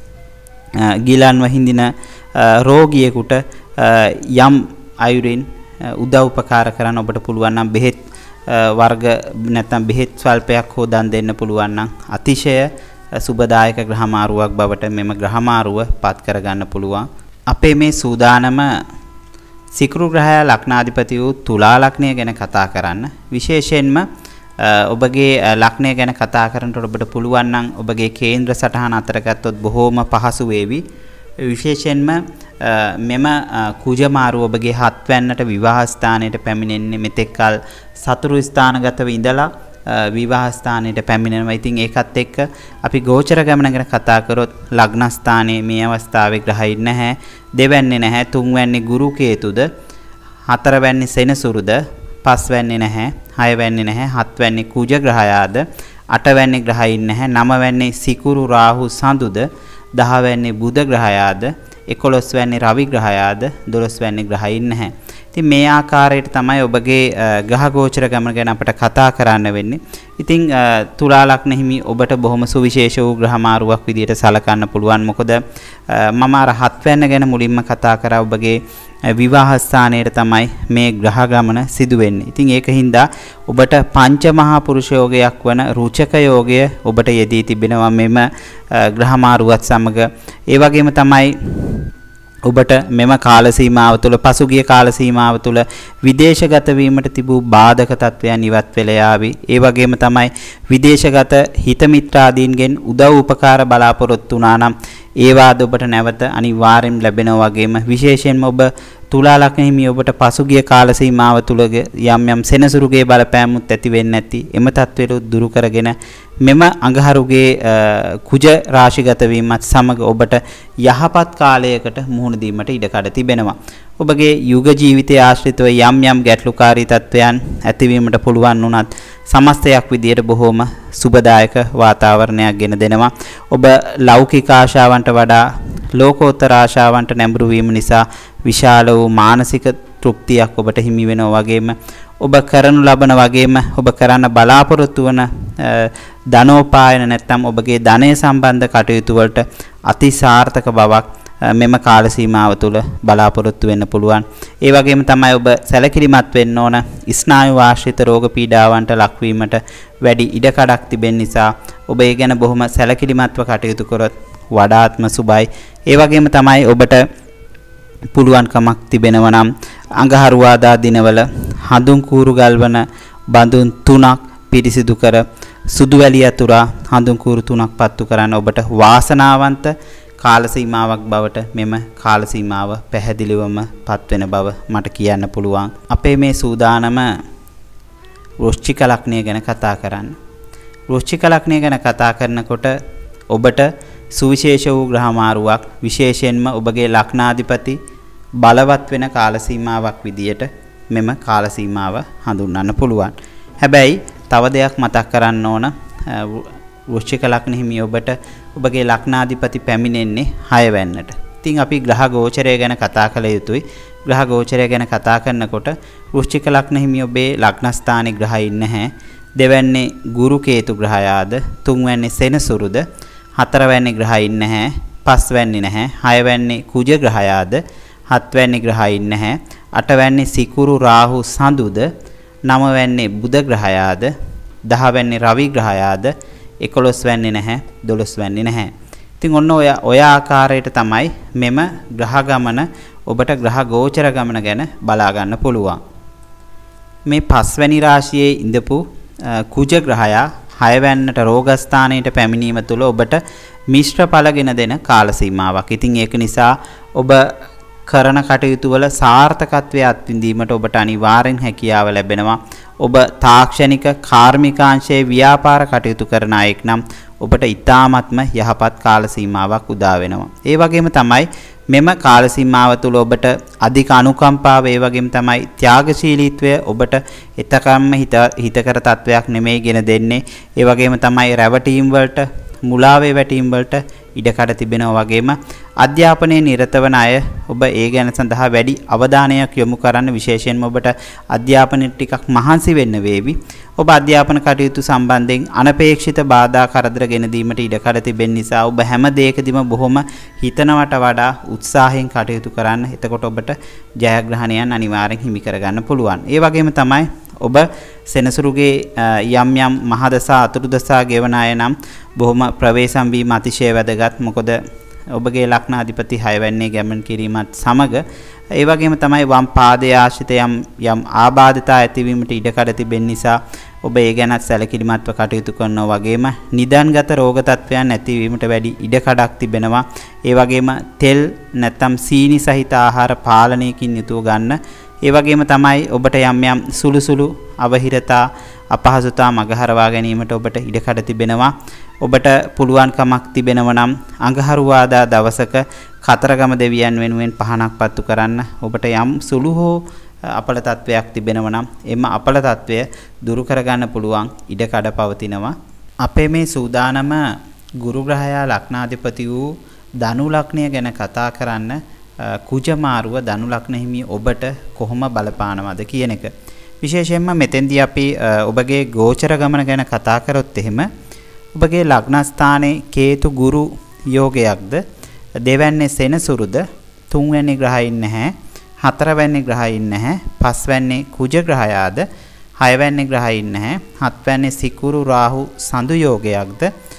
ගිලන්ව හිඳින රෝගියෙකුට යම් අයුරින් උදව් උපකාර කරන්න ඔබට පුළුවන් නම් බෙහෙත් වර්ග නැත්නම් බෙහෙත් ස්වල්පයක් හෝ දන් දෙන්න පුළුවන් නම් අතිශය සුබදායක ග්‍රහමාරුවක් බවට මෙම ග්‍රහමාරුව පත් කරගන්න පුළුවන්. අපේ මේ සූදානම සිකුරු ග්‍රහය ලග්නාධිපති වූ තුලා ලග්නය ගැන කතා කරන්න. විශේෂයෙන්ම ඔබගේ ලග්නය ගැන කතා කරනකොට ඔබට පුළුවන් නම් ඔබගේ කේන්ද්‍ර සටහන අතර ගත්තොත් බොහෝම පහසු වේවි. විශේෂයෙන්ම මෙම කුජමාරුව ඔබගේ 7 වැන්නට විවාහ ස්ථානයට පැමිණෙන්නේ මෙතෙක් කල සතුරු ස්ථානගතව ඉඳලා විවාහ ස්ථානයට පැමිණෙනවා. ඉතින් ඒකත් එක්ක අපි ගෝචර ගමන ගැන කතා කරොත් ලග්න ස්ථානයේ මේ අවස්ථාවේ ග්‍රහයින් නැහැ, දෙවැන්නේ නැහැ, තුන්වැන්නේ ගුරු කේතුද, හතරවැන්නේ සෙනසුරුද, පස්වැන්නේ නැහැ, හයවැන්නේ නැහැ, හත්වැන්නේ කුජ ග්‍රහයාද, අටවැන්නේ ග්‍රහයින් නැහැ, නවවැන්නේ සිකුරු රාහු සඳුද, දහවැන්නේ බුධ ග්‍රහයාද, 11 වැන්නේ රවි ග්‍රහයාද, 12 වැන්නේ ග්‍රහයින් නැහැ. ඉතින් මේ ආකාරයට තමයි ඔබගේ ග්‍රහ ගෝචර ගමන ගැන අපිට කතා කරන්න වෙන්නේ. ඉතින් තුලා ලග්න හිමි ඔබට බොහොම සුවිශේෂ වූ ග්‍රහමාරුවක් විදියට සලකන්න පුළුවන්. මොකද මම අර 7 වැන්න ගැන මුලින්ම කතා කරා. ඔබගේ විවාහ ස්ථානයේ තමයි මේ ග්‍රහ ගමන සිදු වෙන්නේ. ඉතින් ඒකින්ද ඔබට පංච මහා පුරුෂ යෝගයක් වන රුචක යෝගය ඔබට යෙදී තිබෙනවා මෙම ග්‍රහමාරුවත් සමග. ඒ වගේම තමයි ඔබට මෙම කාල සීමාව තුළ පසුගිය කාල සීමාව තුළ විදේශගත වීමට තිබූ බාධක තත්වයන් ඉවත් වෙලා යාවි. ඒ වගේම තමයි විදේශගත හිත මිත්‍රාදීන්ගෙන් උදව් උපකාර බලාපොරොත්තු වුණා නම් ඒවාද ඔබට නැවත අනිවාර්යෙන් ලැබෙනවා. වගේම විශේෂයෙන්ම ඔබ තුලා ලග්න හිමි ඔබට පසුගිය කාල සීමාව තුල යම් සෙනසුරුගේ බලපෑමුත් ඇති වෙන්නේ නැති එම තත්ත්වයට දුරු කරගෙන මෙම අඟහරුගේ කුජ රාශිගත වීමත් සමග ඔබට යහපත් කාලයකට මුහුණ දීමට ඉඩකඩ තිබෙනවා. ඔබගේ යුග ජීවිතයේ ආශ්‍රිතව යම් ගැටලුකාරී තත්ත්වයන් ඇතිවීමට පුළුවන් වුණත් සමස්තයක් විදියට බොහෝම සුබදායක වාතාවරණයක් ගෙන දෙනවා. ඔබ ලෞකික ආශාවන්ට වඩා ලෝකෝත්තර ආශාවන්ට නැඹුරු වීම නිසා විශාල වූ මානසික තෘප්තියක් ඔබට හිමි වෙනවා. වගේම ඔබ කරනු ලබන වගේම ඔබ කරන්න බලාපොරොත්තු වන ධනෝපායන නැත්නම් ඔබගේ ධනය සම්බන්ධ කටයුතු වලට අතිසාර්ථක බවක් මෙම කාල සීමාව තුළ බලාපොරොත්තු වෙන්න පුළුවන්. ඒ වගේම තමයි ඔබ සැලකිලිමත් වෙන්න ඕන ස්නායු ආශ්‍රිත රෝග පීඩාවන්ට ලක්වීමට වැඩි ඉඩකඩක් තිබෙන නිසා ඔබ ඒ ගැන බොහොම සැලකිලිමත්ව කටයුතු කරොත් වඩාත්ම සුබයි. ඒ වගේම තමයි ඔබට පුළුවන්කමක් තිබෙනවා නම් අඟහරුවාදා දිනවල හඳුන් කූරු ගල්වන බඳුන් 3ක් පිරිසිදු කර සුදු වැලිය අතුරා හඳුන් කූරු 3ක් පත්තු කරන්න ඔබට වාසනාවන්ත කාල සීමාවක් බවට මෙම කාල සීමාව පැහැදිලිවම පත්වෙන බව මට කියන්න පුළුවන්. අපේ මේ සූදානම වෘශ්චික ලග්නය ගැන කතා කරන්න. වෘශ්චික ලග්නය ගැන කතා කරනකොට ඔබට සුවිශේෂ වූ ග්‍රහ මාරුවක් විශේෂයෙන්ම ඔබගේ ලග්නාධිපති බලවත් වෙන කාල සීමාවක් විදියට මෙම කාල සීමාව හඳුන්වන්න පුළුවන්. හැබැයි තව දෙයක් මතක් කරන්න ඕන. වෘශ්චික ලග්න හිමි ඔබට ඔබගේ ලග්නාධිපති පැමිණෙන්නේ 6 වෙනිට. ඉතින් අපි ග්‍රහ ගෝචරය ගැන කතා කළ යුතුයි. ග්‍රහ ගෝචරය ගැන කතා කරනකොට වෘශ්චික ලග්න හිමි ඔබේ ලග්නස්ථානයේ ග්‍රහයින් නැහැ. දෙවැන්නේ ගුරු කේතු ග්‍රහයාද, තුන්වැන්නේ සෙනසුරුද, හතරවැන්නේ ග්‍රහයින් නැහැ, පස්වැන්නේ නැහැ, හයවැන්නේ කුජ ග්‍රහයාද, හත්වැන්නේ ග්‍රහයින් නැහැ, අටවැන්නේ සිකුරු රාහු සඳුද, නවවැන්නේ බුධ ග්‍රහයාද, 10 වැන්නේ රවි ග්‍රහයාද, 11 වැන්නේ නැහැ, 12 වැන්නේ නැහැ. ඉතින් ඔන්න ඔය ආකාරයට තමයි මෙම ග්‍රහ ගමන ඔබට ග්‍රහ ගෝචර ගමන ගැන බලා ගන්න පුළුවන්. මේ 5 වැනි රාශියේ ඉඳපු කුජ ග්‍රහයා 6 වැන්නට රෝගස්ථානයට පැමිණීම තුළ ඔබට මිශ්‍ර ඵලගෙන දෙන කාල සීමාවක්. ඉතින් ඒක නිසා ඔබ කරන කටයුතු වල සාර්ථකත්වයේ අත්විඳීමට ඔබට අනිවාර්යෙන් හැකියාව ලැබෙනවා. ඔබ තාක්ෂණික කාර්මිකාංශයේ ව්‍යාපාර කටයුතු කරන අයෙක් නම් ඔබට ඉතාමත්ම යහපත් කාල සීමාවක් උදා වෙනවා. ඒ වගේම තමයි මෙම කාල සීමාව තුළ ඔබට අධික අනුකම්පාව ඒ වගේම තමයි ත්‍යාගශීලීත්වය ඔබට එතකම්ම හිතකර තත්වයක් නෙමෙයි ගෙන දෙන්නේ. ඒ වගේම තමයි රැවටීම් වලට මුලාවේ වැටීම් වලට ඉඩකඩ තිබෙනවා. වගේම අධ්‍යාපනයේ නිරත වන අය ඔබ ඒ ගැන සඳහා වැඩි අවධානයක් යොමු කරන්න, විශේෂයෙන්ම ඔබට අධ්‍යාපනයේ ටිකක් මහන්සි වෙන්න වේවි. ඔබ අධ්‍යාපන කටයුතු සම්බන්ධයෙන් අනපේක්ෂිත බාධා කරදර ගෙන දීමට ඉඩකඩ තිබෙන නිසා ඔබ හැම දෙයකදීම බොහොම හිතනවට වඩා උත්සාහයෙන් කටයුතු කරන්න. එතකොට ඔබට ජයග්‍රහණයන් අනිවාර්යෙන් හිමි කරගන්න පුළුවන්. ඒ වගේම තමයි ඔබ සෙනසුරුගේ යම් මහදසා අතුරුදසා ගෙවන අය නම් බොහොම ප්‍රවේශම් වීම අතිශය වැදගත්. මොකද ඔබගේ ලග්නාධිපති 6 වැන්නේ ගමන් කිරීමත් සමග ඒ වගේම තමයි වම් පාදයේ ආශ්‍රිත යම් ආබාධතා ඇතිවීමට ඉඩකඩ තිබෙන නිසා ඔබ ඒ ගැනත් සැලකිලිමත්ව කටයුතු කරනවා. වගේම නිදන්ගත රෝග තත්ත්වයන් ඇතිවීමට වැඩි ඉඩකඩක් තිබෙනවා. ඒ වගේම තෙල් නැත්නම් සීනි සහිත ආහාර පාලනයකින් යුතුව ගන්න. ඒ වගේම තමයි ඔබට යම් සුළු අවහිරතා අපහසුතා මගහරවා ගැනීමට ඔබට ඉඩකඩ තිබෙනවා. ඔබට පුළුවන්කමක් තිබෙනවා නම් අඟහරුවාදා දවසක කතරගම දෙවියන් වෙනුවෙන් පහනක් පත්තු කරන්න. ඔබට යම් සුළු හෝ අපල තත්වයක් තිබෙනවා නම් එම අපල තත්වය දුරු කරගන්න පුළුවන් ඉඩකඩ පවතිනවා. අපේ මේ සූදානම ගුරු ග්‍රහයා ලග්නාධිපති වූ ධනු ලග්නය ගැන කතා කරන්න කුජ මාරුව ධනු ලග්න හිමි ඔබට කොහොම බලපානවද කියන එක. විශේෂයෙන්ම මෙතෙන්දී අපි ඔබගේ ගෝචර ගමන ගැන කතා කරොත් එහෙම ඔබගේ ලග්නස්ථානයේ කේතු ගුරු යෝගයක්ද, දෙවැන්නේ සෙනසුරුද, තුන්වැන්නේ ග්‍රහයින් නැහැ, හතරවැන්නේ ග්‍රහයින් නැහැ, පස්වැන්නේ කුජ ග්‍රහයාද, හයවැන්නේ ග්‍රහයින් නැහැ, හත්වැන්නේ සිකුරු රාහු සඳු යෝගයක්ද,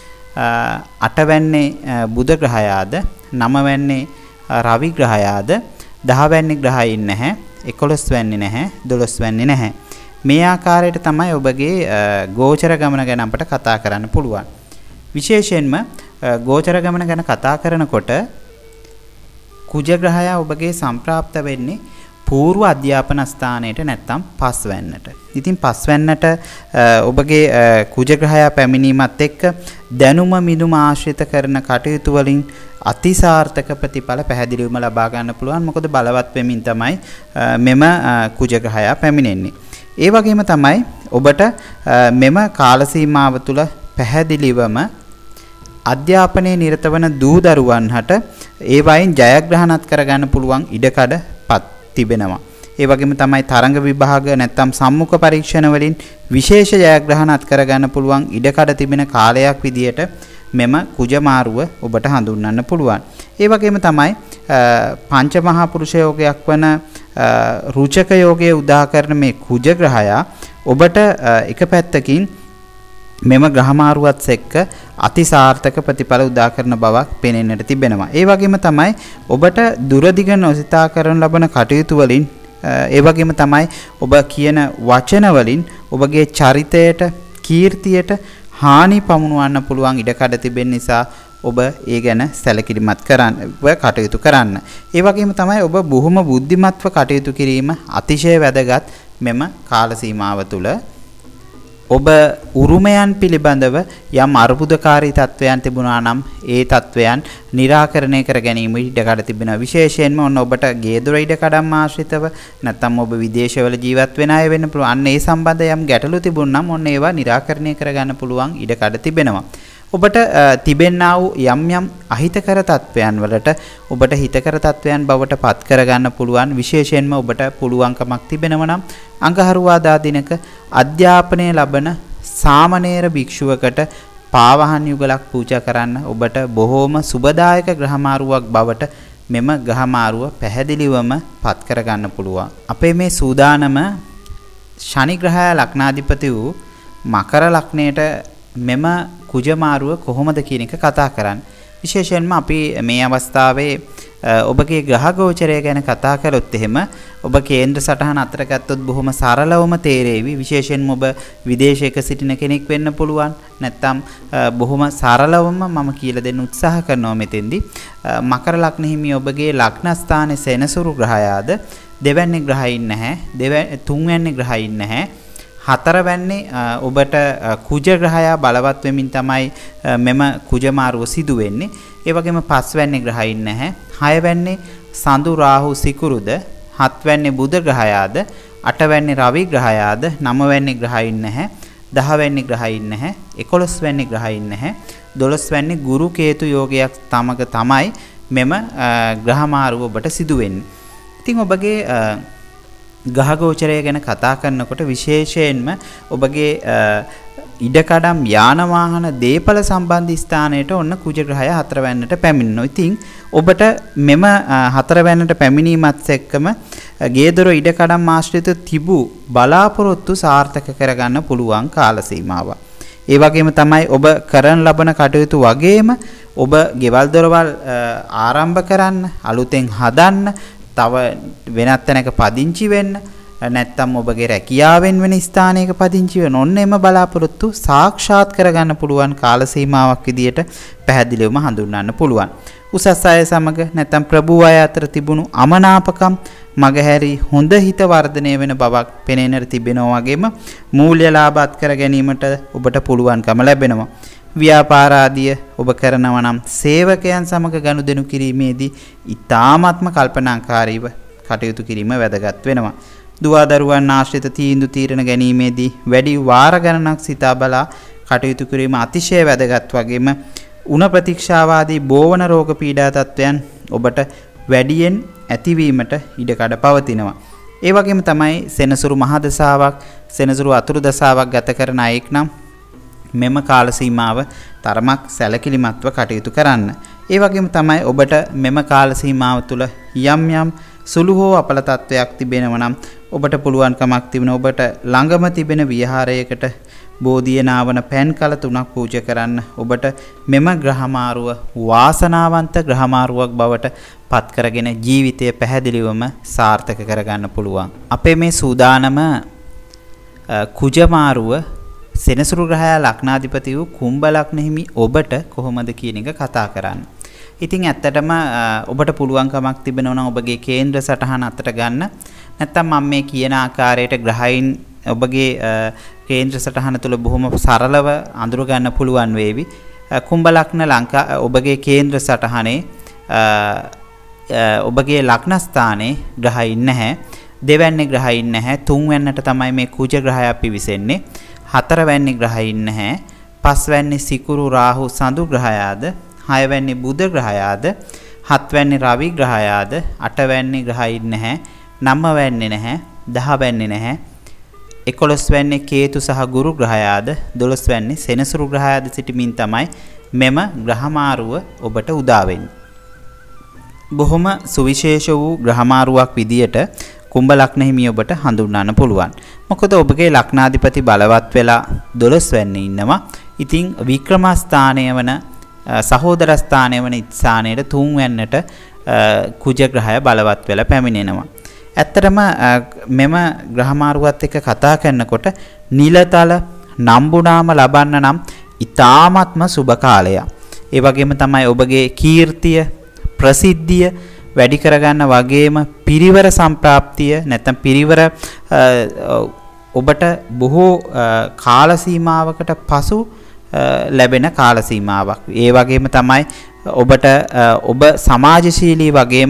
අටවැන්නේ බුධ ග්‍රහයාද, නවවැන්නේ රවි ග්‍රහයාද, 10 වැන්නේ ග්‍රහයින් නැහැ, 11 වැන්නේ නැහැ, 12 වැන්නේ නැහැ. මේ ආකාරයට තමයි ඔබගේ ගෝචර ගමන ගැන අපට කතා කරන්න පුළුවන්. විශේෂයෙන්ම ගෝචර ගමන ගැන කතා කරනකොට කුජ ග්‍රහයා ඔබගේ සම්ප්‍රාප්ත වෙන්නේ පූර්ව අධ්‍යාපන ස්ථානයට නැත්තම් පස්වැන්නට. ඉතින් පස්වැන්නට ඔබගේ කුජග්‍රහයා පැමිණීමත් එක්ක දැනුම මිනුම ආශ්‍රිත කරන කටයුතු වලින් අතිසාර්ථක ප්‍රතිඵල පැහැදිලිවම ලබා ගන්න පුළුවන්. මොකද බලවත් වෙමින් තමයි මෙම කුජග්‍රහයා පැමිණෙන්නේ. ඒ වගේම තමයි ඔබට මෙම කාල සීමාව තුළ පැහැදිලිවම අධ්‍යාපනයේ නිරත වන දූ දරුවන් හට ඒ වයින් ජයග්‍රහණත් කරගන්න පුළුවන් ඉඩකඩ තිබෙනවා. ඒ වගේම තමයි තරඟ විභාග නැත්නම් සම්මුඛ පරීක්ෂණ වලින් විශේෂ ජයග්‍රහණත් කරගන්න පුළුවන් ඉඩකඩ තිබෙන කාලයක් විදියට මෙම කුජමාරුව ඔබට හඳුන්වන්න පුළුවන්. ඒ වගේම තමයි පංච මහා පුරුෂ යෝගයක් වන රුචක යෝගයේ උදා කරන මේ කුජග්‍රහයා ඔබට එක පැත්තකින් මෙම ග්‍රහමාරුවත් එක්ක අතිසාර්ථක ප්‍රතිඵල උදා කරන බවක් පෙනෙන්නට තිබෙනවා. ඒ වගේම තමයි ඔබට දුරදිග නොසිතා කරන ලබන කටයුතු වලින් ඒ වගේම තමයි ඔබ කියන වචන වලින් ඔබගේ චරිතයට කීර්තියට හානි පමුණවන්න පුළුවන් ඉඩකඩ තිබෙන නිසා ඔබ ඒ ගැන සැලකිලිමත් කරන්න කටයුතු කරන්න. ඒ වගේම තමයි ඔබ බොහොම බුද්ධිමත්ව කටයුතු කිරීම අතිශය වැදගත් මෙම කාල සීමාව තුළ. ඔබ උරුමයන් පිළිබඳව යම් අර්බුදකාරී තත්වයන් තිබුණා නම් ඒ තත්වයන් निराකරණය කර ගැනීම ඉඩකඩ තිබෙනවා. විශේෂයෙන්ම ඔන්න ඔබට ගේදොර ඉඩකඩම් ආශ්‍රිතව නැත්නම් ඔබ විදේශවල ජීවත් වෙන අය වෙන්න පුළුවන්. අන්න ඒ සම්බන්ධ යම් ගැටලු තිබුණා නම් ඔන්න ඒවා निराකරණය කරගන්න පුළුවන් ඉඩකඩ තිබෙනවා. ඔබට තිබෙන්නා වූ යම් යම් අහිතකර තත්වයන් වලට ඔබට හිතකර තත්වයන් බවට පත් කරගන්න පුළුවන්. විශේෂයෙන්ම ඔබට පුළුවන්කමක් තිබෙනවා නම් අඟහරුවාදා දිනක අධ්‍යාපනය ලබන සාමණේර භික්ෂුවකට පාවහන් යුගලක් පූජා කරන්න ඔබට බොහෝම සුබදායක ග්‍රහමාරුවක් බවට මෙම ග්‍රහමාරුව පැහැදිලිවම පත් කරගන්න පුළුවන්. අපේ මේ සූදානම ශනි ග්‍රහය ලග්නාධිපති වූ මකර ලග්නයට මෙම කුජමාරුව කොහොමද කියන එක කතා කරන්නේ. විශේෂයෙන්ම අපි මේ අවස්ථාවේ ඔබගේ ග්‍රහ ගෝචරය ගැන කතා කරොත් එහෙම ඔබ කේන්ද්‍ර සටහන අතර ගත්තොත් බොහොම සරලවම තේරෙවි. විශේෂයෙන්ම ඔබ විදේශයක සිටින කෙනෙක් වෙන්න පුළුවන්. නැත්නම් බොහොම සරලවම මම කියලා දෙන්න උත්සාහ කරනවා මෙතෙන්දී. මකර ලග්න හිමි ඔබගේ ලග්න ස්ථානයේ සෙනසුරු ග්‍රහයාද දෙවැනි ග්‍රහයින් නැහැ. තුන්වැනි ග්‍රහයින් නැහැ. හතරවැන්නේ ඔබට කුජ ග්‍රහයා බලවත් වෙමින් තමයි මෙම කුජමාරුව සිදු වෙන්නේ. ඒ වගේම පස්වැන්නේ ග්‍රහයින් නැහැ. හයවැන්නේ සඳු රාහු සිකුරුද, හත්වැන්නේ බුධ ග්‍රහයාද, අටවැන්නේ රවි ග්‍රහයාද, නවවැන්නේ ග්‍රහයින් නැහැ. දහවැන්නේ ග්‍රහයින් නැහැ. 11වැන්නේ ග්‍රහයින් නැහැ. 12වැන්නේ ගුරු කේතු යෝගයක් තමක තමයි මෙම ග්‍රහමාරුව ඔබට සිදු වෙන්නේ. ඉතින් ඔබගේ ග්‍රහ ගෝචරය ගැන කතා කරනකොට විශේෂයෙන්ම ඔබගේ ඉඩකඩම් යාන වාහන දීපල සම්බන්ධ ස්ථානයට ඔන්න කුජ ග්‍රහය හතරවැන්නට පැමිණෙනවා. ඉතින් ඔබට මෙම හතරවැන්නට පැමිණීමත් එක්කම ගේදොර ඉඩකඩම් ආශ්‍රිත තිබූ බලාපොරොත්තු සාර්ථක කරගන්න පුළුවන් කාල සීමාවක්. ඒ වගේම තමයි ඔබ කරන ලබන කටයුතු වගේම ඔබ ගෙවල් දොරවල් ආරම්භ කරන්න, අලුතෙන් හදන්න, තව වෙනත් තැනක පදිංචි වෙන්න, නැත්නම් ඔබගේ රැකියාවෙන් වෙන ස්ථානයක පදිංචි වෙන ඔන්න එම බලාපොරොත්තු සාක්ෂාත් කරගන්න පුළුවන් කාල සීමාවක් විදියට පැහැදිලිවම හඳුන්වන්න පුළුවන්. උසස් අය සමග නැත්නම් ප්‍රභූ අය අතර තිබුණු අමනාපකම් මගහැරි හොඳ හිත වර්ධනය වෙන බවක් පෙනෙන්නට තිබෙනවා. වගේම මූල්‍ය ලාභත් කර ගැනීමට ඔබට පුළුවන්කම ලැබෙනවා. ව්‍යාපාර ආදිය ඔබ කරනවා නම් සේවකයන් සමග ගනුදෙනු කිරීමේදී ඊ타ත්ම කල්පනාකාරීව කටයුතු කිරීම වැදගත් වෙනවා. දුවදරුවන් ආශ්‍රිත තීන්දුව తీරන ගැනීමේදී වැඩි වාර ගණනක් සිතා බලා කටයුතු කිරීම අතිශය වැදගත්. වගේම උණ ප්‍රතික්ෂාවාදී බෝවන රෝග පීඩා තත්වයන් ඔබට වැඩියෙන් ඇතිවීමට ඉඩකඩ පවතිනවා. ඒ වගේම තමයි සෙනසුරු මහ දසාවක්, සෙනසුරු අතුරු දසාවක් ගත කරන අයෙක් නම් මෙම කාල සීමාව තරමක් සැලකිලිමත්ව කටයුතු කරන්න. ඒ වගේම තමයි ඔබට මෙම කාල සීමාව තුළ යම් යම් සුළු හෝ අපල තත්වයක් තිබෙනවා නම් ඔබට පුළුවන්කමක් තිබෙන ඔබට ළඟම තිබෙන විහාරයකට බෝධිය නාවන පෑන් කල 3ක් පූජා කරන්න. ඔබට මෙම ග්‍රහමාරුව වාසනාවන්ත ග්‍රහමාරුවක් බවට පත් කරගෙන ජීවිතය පැහැදිලිවම සාර්ථක කරගන්න පුළුවන්. අපේ මේ සූදානම කුජමාරුව සෙනසුරු ග්‍රහය ලග්නාධිපති වූ කුම්භ ලග්න හිමි ඔබට කොහොමද කියන එක කතා කරන්නේ. ඉතින් ඇත්තටම ඔබට පුළුවන්කමක් තිබෙනවා නම් ඔබගේ කේන්ද්‍ර සටහන අතට ගන්න. නැත්නම් මම මේ කියන ආකාරයට ග්‍රහයින් ඔබගේ කේන්ද්‍ර සටහන තුල බොහොම සරලව අඳුර ගන්න පුළුවන් වේවි. කුම්භ ලග්න ඔබගේ කේන්ද්‍ර සටහනේ ඔබගේ ලග්න ස්ථානයේ ග්‍රහයින් නැහැ. දෙවැන්නේ ග්‍රහයින් නැහැ. තුන්වැන්නට තමයි මේ කුජ ග්‍රහය පිවිසෙන්නේ. හතරවැන්නේ ග්‍රහයින් නැහැ. පස්වැන්නේ සිකුරු රාහු සඳු ග්‍රහයාද. හයවැන්නේ බුධ ග්‍රහයාද. හත්වැන්නේ රවි ග්‍රහයාද. අටවැන්නේ ග්‍රහයින් නැහැ. නවවැන්නේ නැහැ. දහවැන්නේ නැහැ. 11 වැන්නේ කේතු සහ ගුරු ග්‍රහයාද 12 වැන්නේ සෙනසුරු ග්‍රහයාද සිටමින් තමයි මෙම ග්‍රහමාරුව ඔබට උදා වෙන්නේ. බොහොම සුවිශේෂ වූ ග්‍රහමාරුවක් විදියට කුම්භ ලග්න හිමිය ඔබට හඳුන්වන්න පුළුවන්. මොකද ඔබගේ ලග්නාධිපති බලවත් වෙලා 12 වැන්නේ ඉන්නවා. ඉතින් වික්‍රම ස්ථානය වන සහෝදර ස්ථානය වන ඉත්සානයේ 3 වැන්නට කුජ ග්‍රහය බලවත් වෙලා පැමිණෙනවා. ඇත්තටම මෙම ග්‍රහමාරුවත් එක්ක කතා කරනකොට නිලතල නම්බුනාම ලබන්න නම් ඊ타ත්ම සුබ කාලයක්. ඒ වගේම තමයි ඔබගේ කීර්තිය ප්‍රසිද්ධිය වැඩි කරගන්න වගේම පිරිවර සම්ප්‍රාප්තිය නැත්නම් පිරිවර ඔබට බොහෝ කාල සීමාවකට පසු ලැබෙන කාල සීමාවක්. ඒ වගේම තමයි ඔබට ඔබ සමාජශීලී වගේම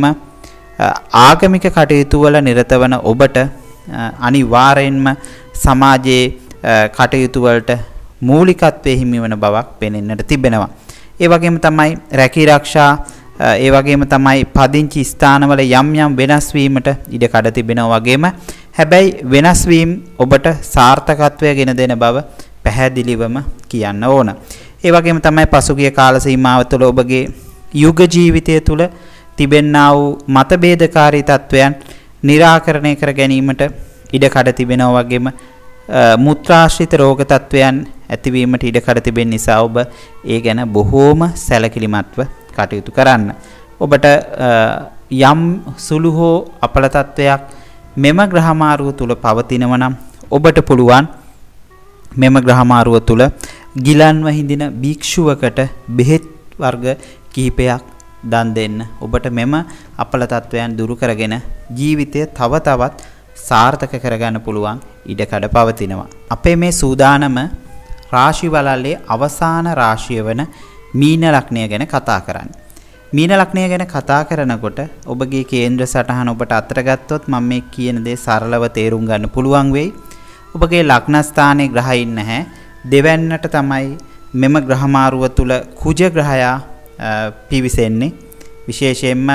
ආගමික කටයුතු වල නිරත වන ඔබට අනිවාර්යෙන්ම සමාජයේ කටයුතු වලට මූලිකත්වයේ හිමිවන බවක් පෙනෙන්නට තිබෙනවා. ඒ වගේම තමයි රැකී ආරක්ෂා ඒ වගේම තමයි පදිංචි ස්ථානවල යම් යම් වෙනස් වීමට ඉඩ කඩ තිබෙනවා වගේම හැබැයි වෙනස් වීම ඔබට සාර්ථකත්වය ගෙන දෙන බව පැහැදිලිවම කියන්න ඕන. ඒ වගේම තමයි පසුගිය කාල සීමාව තුළ ඔබගේ යුග ජීවිතය තුළ තිබෙන්නා වූ මතභේදකාරී තත්වයන් निराකරණය කර ගැනීමට ඉඩ කඩ තිබෙනවා වගේම මුත්‍රාශ්‍රිත රෝග තත්වයන් ඇතිවීමට ඉඩ කඩ තිබෙන නිසා ඔබ ඒ ගැන බොහෝම සැලකිලිමත්ව කටයුතු කරන්න. ඔබට යම් සුළු හෝ අපල තත්වයක් මෙම ග්‍රහමාරුව තුල පවතිනවා නම් ඔබට පුළුවන් මෙම ග්‍රහමාරුව තුල ගිලන්ව හිඳින භික්ෂුවකට බෙහෙත් වර්ග කිහිපයක් දන් දෙන්න. ඔබට මෙම අපල තත්වයන් දුරු කරගෙන ජීවිතය තව තවත් සාර්ථක කරගන්න පුළුවන් ඉඩකඩ පවතිනවා. අපේ මේ සූදානම රාශි වලල්ලේ අවසාන රාශිය වන මීන ලග්නය ගැන කතා කරන්න. මීන ලග්නය ගැන කතා කරනකොට ඔබගේ කේන්ද්‍ර සටහන ඔබට අතට ගත්තොත් මම මේ කියන දේ සරලව තේරුම් ගන්න පුළුවන් වෙයි. ඔබගේ ලග්න ස්ථානයේ ග්‍රහයින් නැහැ. දෙවැන්නට තමයි මෙම ග්‍රහමාරුව තුල කුජ ග්‍රහයා පිවිසෙන්නේ. විශේෂයෙන්ම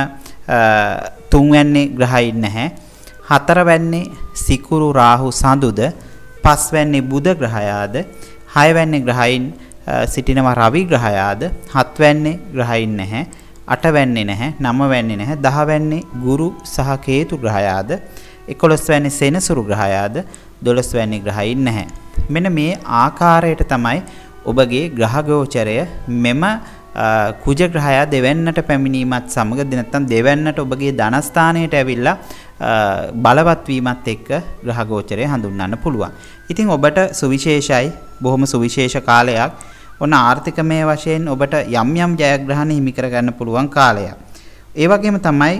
තුන්වැන්නේ ග්‍රහයින් නැහැ. හතරවැන්නේ සිකුරු රාහු සඳුද. පස්වැන්නේ බුධ ග්‍රහයාද. හයවැන්නේ ග්‍රහයින් සිටිනවා රවි ග්‍රහයාද. හත්වැන්නේ ග්‍රහයින් නැහැ. අටවැන්නේ නැහැ. නවවැන්නේ නැහැ. දහවැන්නේ ගුරු සහ කේතු ග්‍රහයාද. 11වැන්නේ සෙනසුරු ග්‍රහයාද. 12වැන්නේ ග්‍රහයින් නැහැ. මෙන්න මේ ආකාරයට තමයි ඔබගේ ග්‍රහ ගෝචරය මෙම කුජ ග්‍රහයා දෙවැන්නට පැමිණීමත් සමග නැත්නම් දෙවැන්නට ඔබගේ ධනස්ථානයට ඇවිල්ලා බලවත් වීමත් එක්ක ග්‍රහ ගෝචරය හඳුන්වන්න පුළුවන්. ඉතින් ඔබට සුවිශේෂයි බොහොම සුවිශේෂ කාලයක්. ඔන්න ආර්ථිකමය වශයෙන් ඔබට යම් යම් ජයග්‍රහණ හිමි කරගන්න පුළුවන් කාලයක්. ඒ වගේම තමයි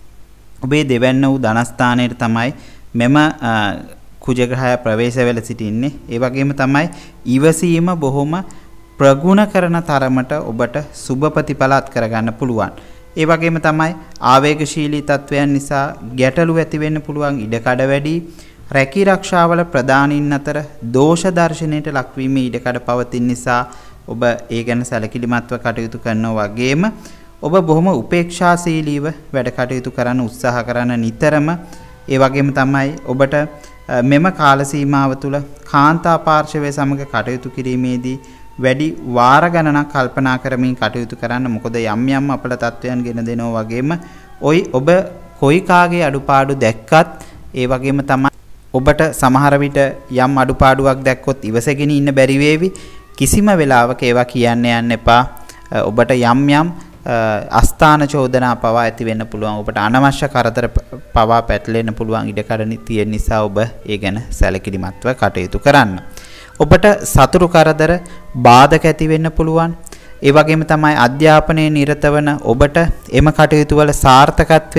ඔබේ දෙවැන්න වූ ධනස්ථානයේ තමයි මෙම කුජ ග්‍රහය ප්‍රවේශ වෙලා සිටින්නේ. ඒ වගේම තමයි ඉවසීම බොහොම ප්‍රගුණ කරන තරමට ඔබට සුබ ප්‍රතිඵල අත් කරගන්න පුළුවන්. ඒ වගේම තමයි ආවේගශීලී තත්වයන් නිසා ගැටලු ඇති වෙන්න පුළුවන් ඉඩකඩ වැඩි. රැකී ආරක්ෂාවල ප්‍රධානීන් අතර දෝෂ දර්ශනයට ලක්වීම ඉඩකඩ පවතින නිසා ඔබ ඒ ගැන සැලකිලිමත්ව කටයුතු කරනවා වගේම ඔබ බොහොම උපේක්ෂාශීලීව වැඩ කටයුතු කරන්න උත්සාහ කරන නිතරම ඒ වගේම තමයි ඔබට මෙම කාල සීමාව තුළ කාන්තා පාර්ශවය සමග කටයුතු කිරීමේදී වැඩි වාර ගණනක් කල්පනා කරමින් කටයුතු කරන්න. මොකද යම් යම් අපල තත්වයන් ගෙන දෙනවා වගේම ඔබ කොයි කාගේ අඩුපාඩු දැක්කත් ඒ වගේම තමයි ඔබට සමහර විට යම් අඩුපාඩුවක් දැක්කොත් ඉවසගෙන ඉන්න බැරි වේවි. කිසිම වෙලාවක ඒවා කියන්න යන්න එපා. ඔබට යම් යම් අස්ථාන චෝදනා පවා ඇති වෙන්න පුළුවන්. ඔබට අනවශ්‍ය කරදර පවා පැටලෙන්න පුළුවන් ඉඩකඩ තියෙන නිසා ඔබ ඒ ගැන සැලකිලිමත්ව කටයුතු කරන්න. ඔබට සතුරු කරදර බාධක ඇති වෙන්න පුළුවන්. ඒ වගේම තමයි අධ්‍යාපනයේ නිරත වන ඔබට එම කටයුතු වල සාර්ථකත්වය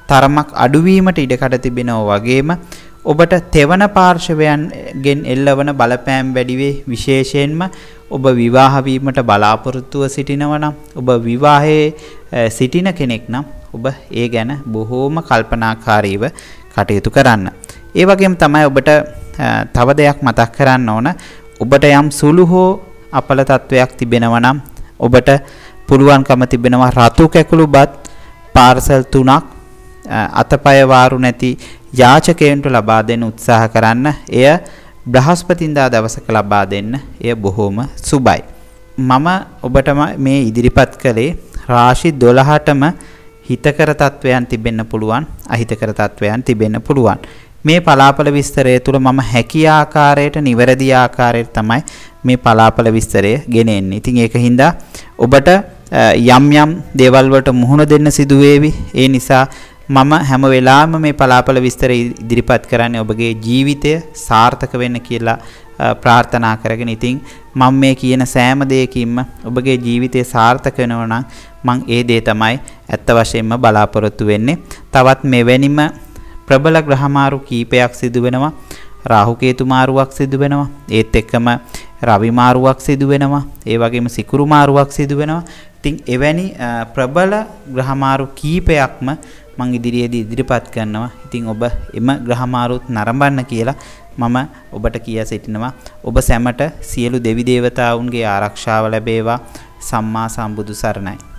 තරමක් අඩුවීමට ඉඩකඩ තිබෙනවා වගේම ඔබට තෙවන පාර්ශවයන්ගෙන් එල්ලවන බලපෑම් වැඩි වේ. විශේෂයෙන්ම ඔබ විවාහ වීමට බලාපොරොත්තුව සිටිනවා නම් ඔබ විවාහයේ සිටින කෙනෙක් නම් ඔබ ඒ ගැන බොහෝම කල්පනාකාරීව කටයුතු කරන්න. ඒ වගේම තමයි ඔබට තව දෙයක් මතක් කරන්න ඕන. ඔබට යම් සුළු හෝ අපල තත්වයක් තිබෙනවා නම් ඔබට පුළුවන්කම තිබෙනවා රතු කැකුළුබත් පාර්සල් 3ක් අතපය වාරු නැති යාචකයන්ට ලබා දෙන්න උත්සාහ කරන්න. එය බ්‍රහස්පතින්දා දවසක ලබා දෙන්න. එය බොහෝම සුබයි. මම ඔබට මේ ඉදිරිපත් කළේ රාශි 12ටම හිතකර තත්වයන් තිබෙන්න පුළුවන්, අහිතකර තත්වයන් තිබෙන්න පුළුවන්. මේ පලාපල විස්තරය තුළ මම හැකි ආකාරයට නිවැරදි ආකාරයට තමයි මේ පලාපල විස්තරය ගෙන එන්නේ. ඉතින් ඒක හින්දා ඔබට යම් යම් දේවල් වලට මුහුණ දෙන්න සිදු වේවි. ඒ නිසා මම හැම වෙලාවෙම මේ පලාපල විස්තරය ඉදිරිපත් කරන්නේ ඔබගේ ජීවිතය සාර්ථක වෙන්න කියලා ප්‍රාර්ථනා කරගෙන. ඉතින් මම මේ කියන සෑම දෙයකින්ම ඔබගේ ජීවිතය සාර්ථක වෙනවා නම් මම ඒ දේ තමයි ඇත්ත වශයෙන්ම බලාපොරොත්තු වෙන්නේ. තවත් මෙවැනිම ප්‍රබල ග්‍රහමාරු කීපයක් සිදු වෙනවා. රාහු කේතු මාරුවක් සිදු වෙනවා. ඒත් එක්කම රවි මාරුවක් සිදු වෙනවා. ඒ වගේම සිකුරු මාරුවක් සිදු වෙනවා. ඉතින් එවැනි ප්‍රබල ග්‍රහමාරු කීපයක්ම මං ඉදිරියේදී ඉදිරිපත් කරනවා. ඉතින් ඔබ එම ග්‍රහමාරුත් නරඹන්න කියලා මම ඔබට කියා සිටිනවා. ඔබ සැමට සියලු දෙවි දේවතාවුන්ගේ ආරක්ෂාව ලැබේවා. සම්මා සම්බුදු සරණයි.